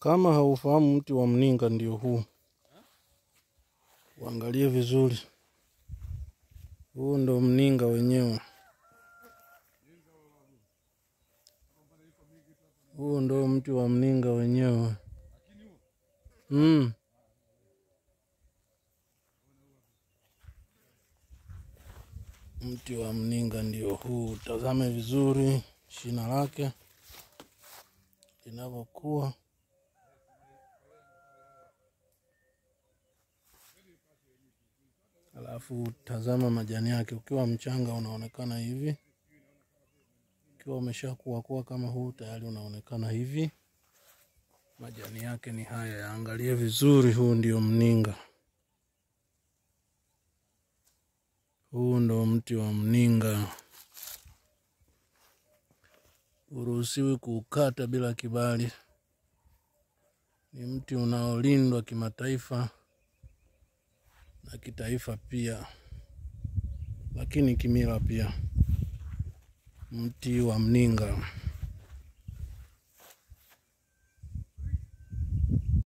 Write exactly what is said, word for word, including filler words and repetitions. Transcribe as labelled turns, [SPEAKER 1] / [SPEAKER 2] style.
[SPEAKER 1] Kama haufahamu mti wa mninga ndio huu. Uangalie vizuri. Huu ndo mninga wenyewe. Huu ndo mti wa mninga wenyewe. Mm. Mti wa mninga ndio huu. Tazame vizuri shina lake linavyokuwa. Alafu tazama majani yake, ukiwa mchanga unaonekana hivi. Ukiwa umeshakuwa kuwa kama huu tayari unaonekana hivi. Majani yake ni haya, yaangalie vizuri, huu ndio mninga. Huu ndo mti wa mninga. Uruhusiwi kuukata bila kibali. Ni mti unaolindwa kimataifa na kitaifa pia, lakini kimila pia. Mti wa mninga.